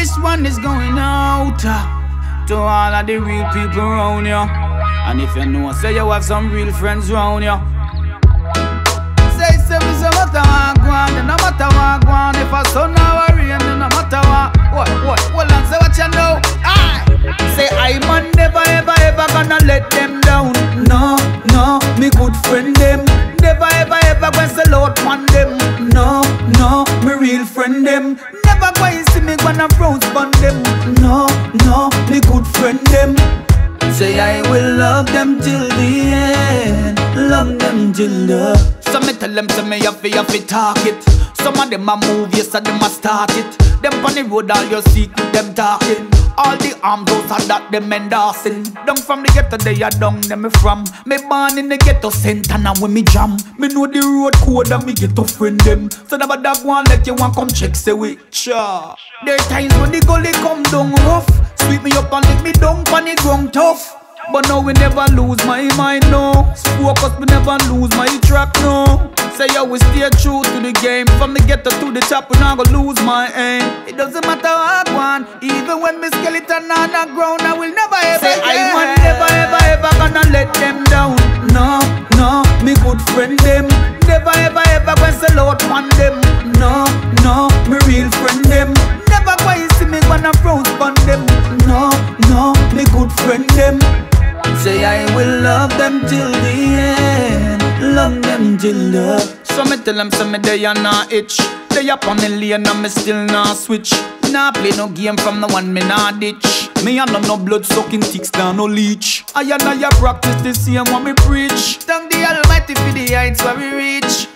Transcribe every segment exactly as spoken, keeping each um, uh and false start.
This one is going out uh, to all of the real people around you. And if you know, say you have some real friends around you. Say, say, me say, matter what go on, then no matter what go on. If a sun or a rain, then no matter what. What, what, hold on, say what you know. Aye. Say, I man never, ever, ever gonna let them down. No, no, me good friend them. Never, ever, ever gonna sell out on them. No, no, me real friend them. Never gonna see me when I'm froze on them. No, no, me good friend them. Say I will love them till the end. Love them till the. Some me tell them, say me have to, have to talk it. Some of them a move, yes, and them a start it. Them on the road, all you see, them talking. All the arms, those are that them endorsing. Down from the ghetto, they are down, them me from. Me born in the ghetto center, now when me jam. Me know the road code and me get to friend them. So never that one let you want come check, say we sure. There are times when the gully come down rough. Sweep me up and let me down on the ground tough. But now we never lose my mind, no. Focus, we never lose my track, no. Say I will stay true to the game. From the ghetto to the top, we not gonna lose my aim. It doesn't matter what I want. Even when me skeleton on the ground, I will never ever say I will never ever ever gonna let them down. No, no, me good friend them. Never ever ever gonna sell out on them. No, no, me real friend them. Never gonna see me when I'm froze on them. No, no, me good friend them. Say I will love them till the end. Love them till the. So me tell them, say me they are not itch. They up on the lane and me still not switch. Nah play no game from the one me not ditch. Me a no no blood sucking ticks down no leech. I and I practice the same what me preach. Thank the Almighty for the heights where we reach.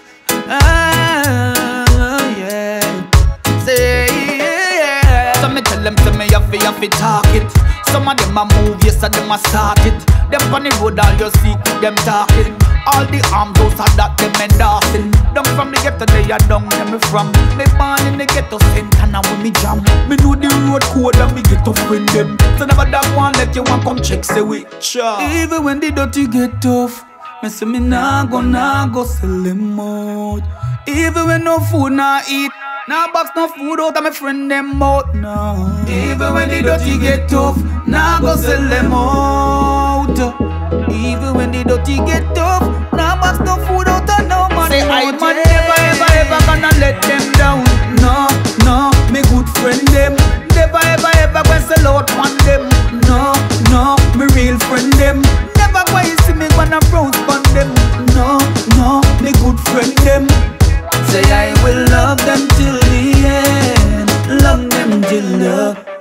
Ah yeah. Say yeah. So me tell them, say me have to, have to talk it. Some of them a move, yes, and them a start it. Them on the road, all you see, them talking. All the arms, those are that them endorsing. Them from the ghetto, they are down, them me from. Me born in the ghetto center, now when me jam. Me know the road code and me get to friend them. So never that one let you want come check, say we sure. Even when the dirty get tough, me say me nah go, nah go sell them out. Even when no food nah eat, nah box no food out of my friend them out, no. Even when the dirty get tough, nah go sell them out. Even when the dirty get tough, nah box no food out of no man. Say I man never ever ever gonna let them down. No, no, me good friend them. Never ever ever gonna sell out on them. No, no, me real friend them. Never gonna see me when I'm froze on them. No, no, me good friend them. Say I will love them till the end. Love them till the